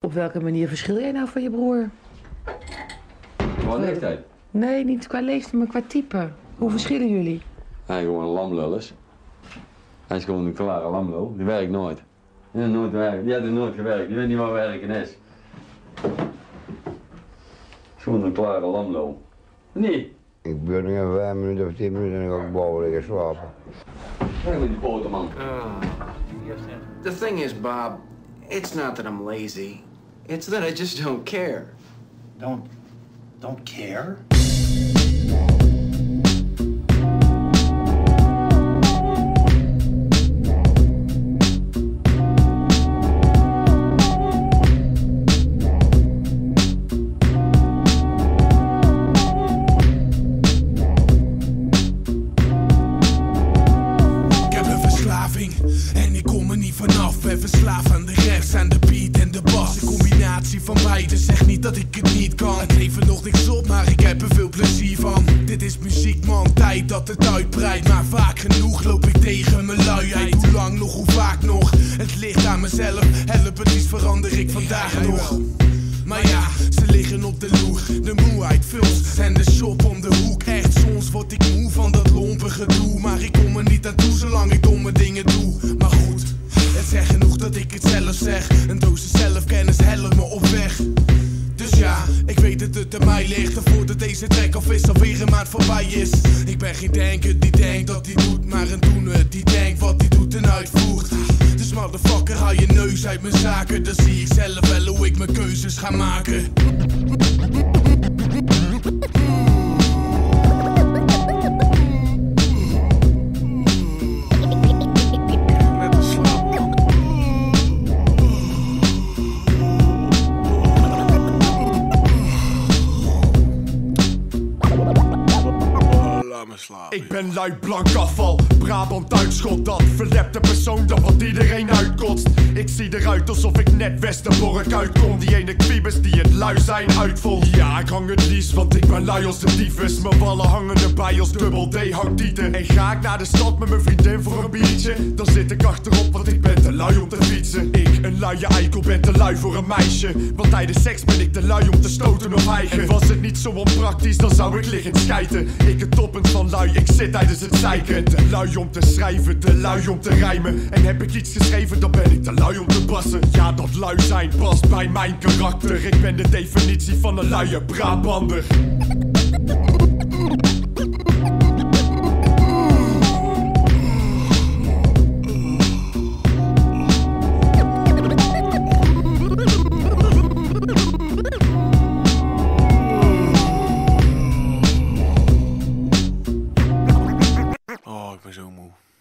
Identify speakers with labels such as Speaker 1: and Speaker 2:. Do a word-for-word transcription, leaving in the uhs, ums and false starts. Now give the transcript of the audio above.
Speaker 1: Op welke manier verschil jij nou van je broer?
Speaker 2: Qua leeftijd?
Speaker 1: Nee, niet qua leeftijd, maar qua type. Hoe verschillen jullie?
Speaker 2: Hij is gewoon een lamlullers. Hij is gewoon een klare lamlul. Die werkt nooit. Die heeft nooit werkt. Die heeft er nooit gewerkt. Die weet niet wat werken is. Is gewoon een klare lamlul. Nee.
Speaker 3: Ik ben nu even vijf minuten of tien minuten en dan ga ik boven liggen slapen.
Speaker 2: Kijk met die poten, man.
Speaker 4: Uh, the thing is, Bob, it's not that I'm lazy. It's that I just don't care.
Speaker 5: Don't, don't care?
Speaker 6: En ik kom er niet vanaf, ben verslaafd aan de refs, aan de beat en de bas. De combinatie van beide zegt niet dat ik het niet kan. Het levert nog niks op, maar ik heb er veel plezier van. Dit is muziek man, tijd dat het uitbreidt. Maar vaak genoeg loop ik tegen mijn luiheid. Hoe lang nog, hoe vaak nog? Het ligt aan mezelf, help het iets verander ik vandaag nog. Maar ja, ze liggen op de loer. De moeheid, films en de shop om de hoek. Echt, soms word ik moe van dat lompe gedoe. Maar ik kom er niet aan toe zolang ik domme dingen doe. Maar goed, het zegt genoeg dat ik het zelf zeg. Een dosis zelfkennis helpt me op weg. Dus ja, ik weet dat het aan mij ligt. En voordat deze track of is alweer een maand voorbij is. Ik ben geen denker die denkt dat hij doet, maar een doener die denkt wat hij doet en uitvoert. Dus motherfucker, haal je neus uit mijn zaken. Dan zie ik zelf wel hoe ik mijn keuzes ga maken.
Speaker 7: Ik ben lui blank afval, Brabant uitschot. Dat verlepte persoon dat wat iedereen uitkotst. Ik zie eruit alsof ik net Westerbork uitkom. Die ene kwiebes die het lui zijn uitvol. Ja, ik hang het liefst, want ik ben lui als de tyfus. Mijn ballen hangen erbij als dubbel D hangt tieten. En ga ik naar de stad met mijn vriendin voor een biertje, dan zit ik achterop, want ik ben te lui om te fietsen. Ik, een luie eikel, ben te lui voor een meisje. Want tijdens seks ben ik te lui om te stoten of hijgen. En was het niet zo onpraktisch, dan zou ik liggend schijten. Ik het toppunt van lui, ik zit tijdens het zeiken. Te lui om te schrijven, te lui om te rijmen. En heb ik iets geschreven, dan ben ik te lui om te passen. Ja, dat lui zijn past bij mijn karakter. Ik ben de definitie van een luie Brabander.
Speaker 6: Oh, ik ben zo moe.